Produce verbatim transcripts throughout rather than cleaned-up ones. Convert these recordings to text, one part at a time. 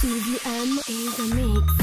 C V M is a mix.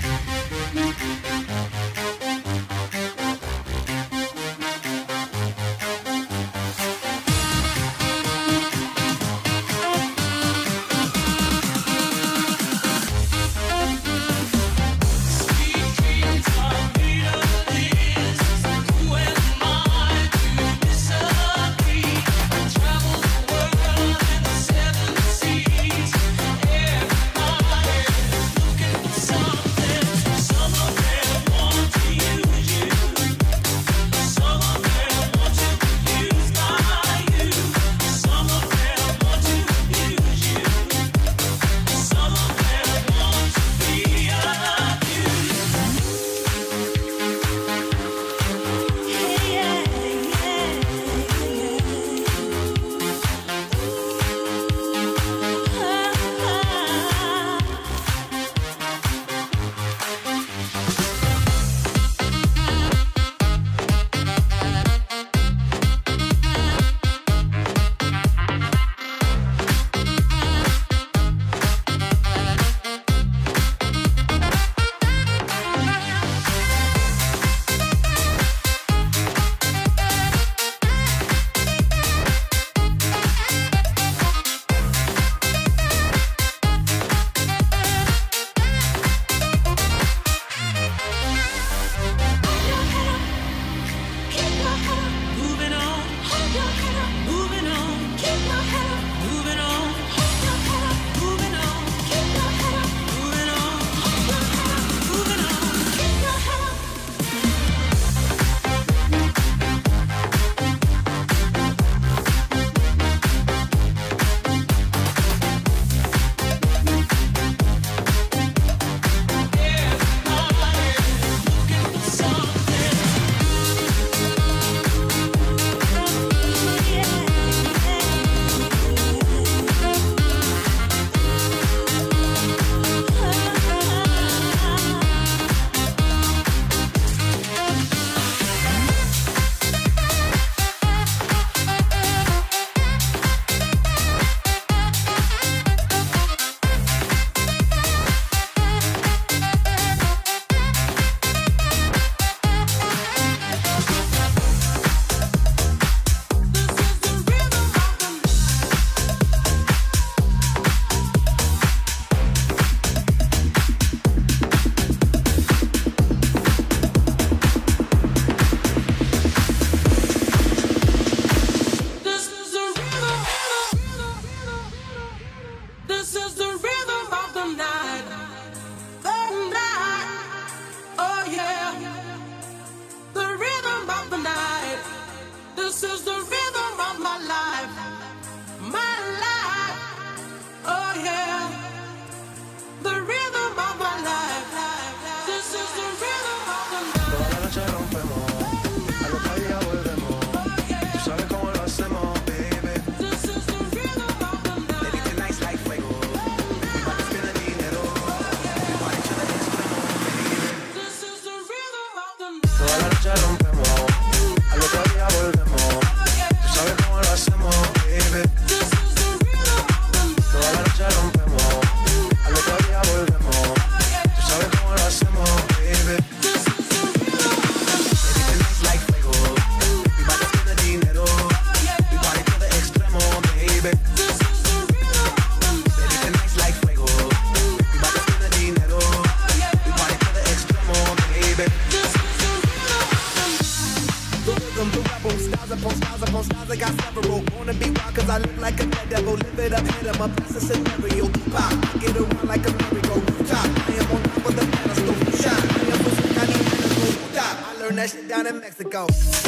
That shit down in Mexico.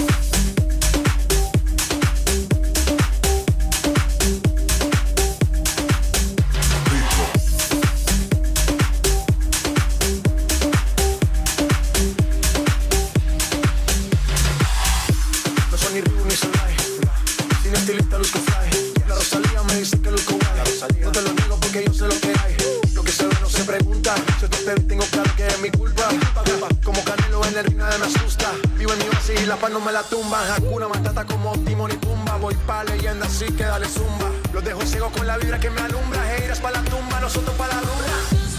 No soy ni Ribu ni Solay, sin estilista luzco fly. La Rosalía me dice que luzco guay. No te lo niego porque yo sé lo que hay. Lo que se ve no se pregunta. Si te pedí tengo claro que es mi culpa. Como Canelo en el ring nadie me asusta. Vivo en mi oasis y la paz no me la tumba. Hakuna Matata como Timón y Pumba. Voy pa' leyenda así que dale zumba. Los dejo ciego con la vibra que me alumbra. Heiras pa' la tumba, nosotros pa' la rumba.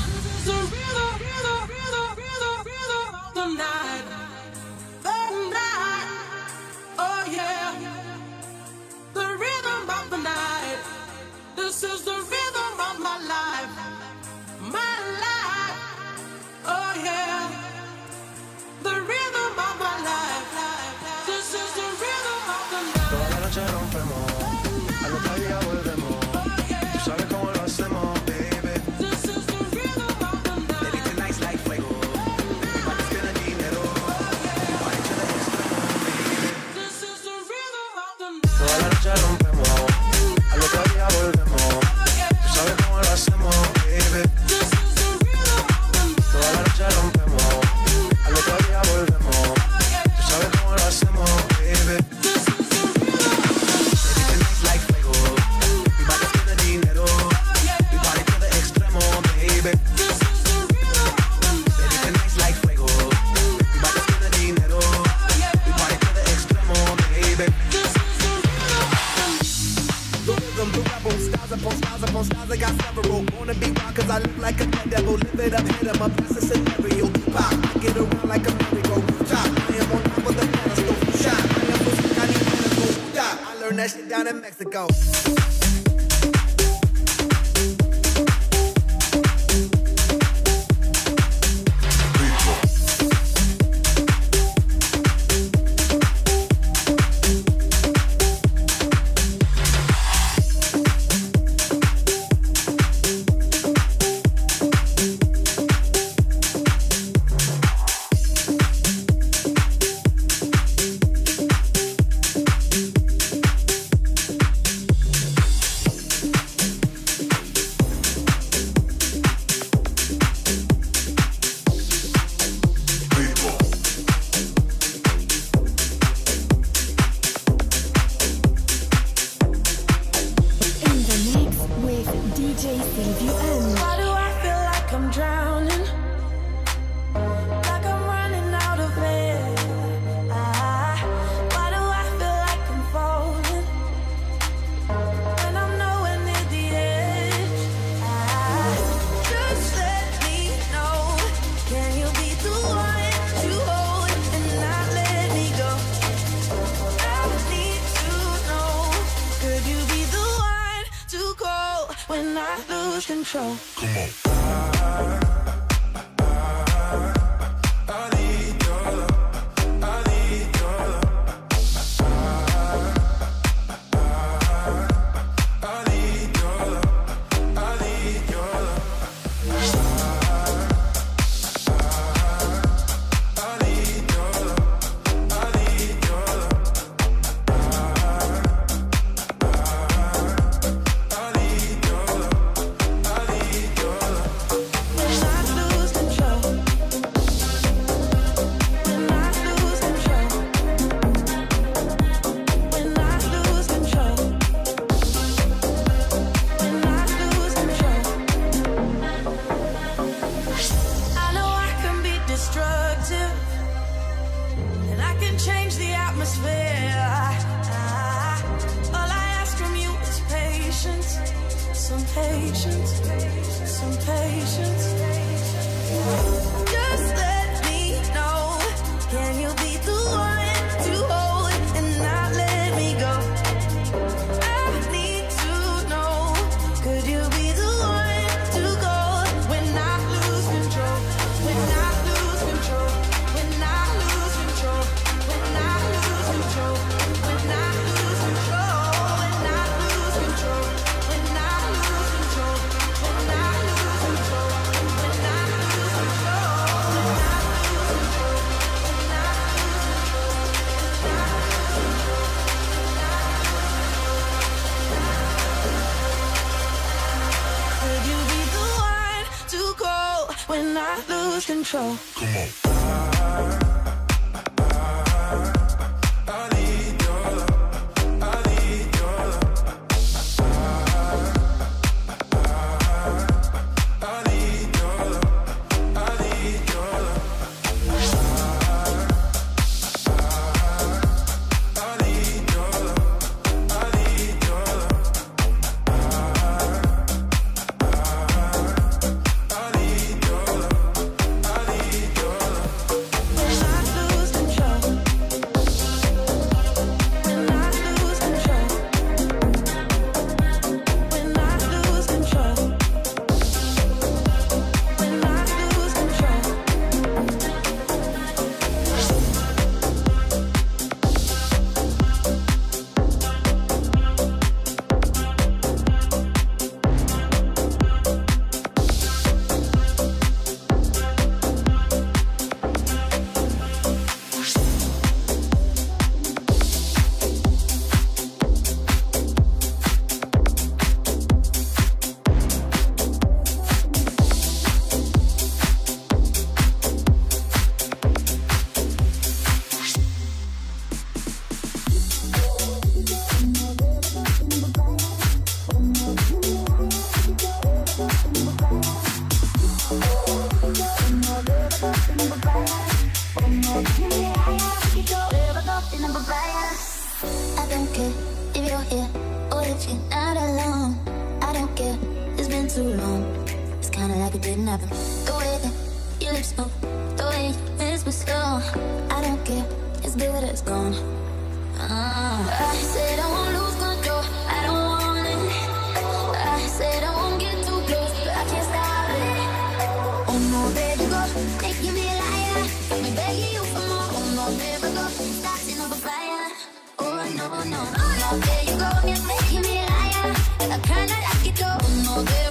cause I look like a devil. Live it up, hit him up, that's a scenario. Pop, I get around like a merry-go-round. I am on top of the pedestal. Shot, I am so sick, I need medical. Yeah, I learned that shit down in Mexico. Control. Come on. When I lose control. Come on. I don't care if you're here or if you're not alone. I don't care, it's been too long. It's didn't happen. The way that your lips move, the way you whisper slow, I don't care, it's good as gone. uh, I said I won't lose control, I don't want it. I said I won't get too close, but I can't stop it. Oh no, there you go, making me a liar, got me begging you for more. Oh no, there we go, starting up a fire. Oh no, no, oh no, there you go, you're making me a liar, I kinda like it though. Oh no, there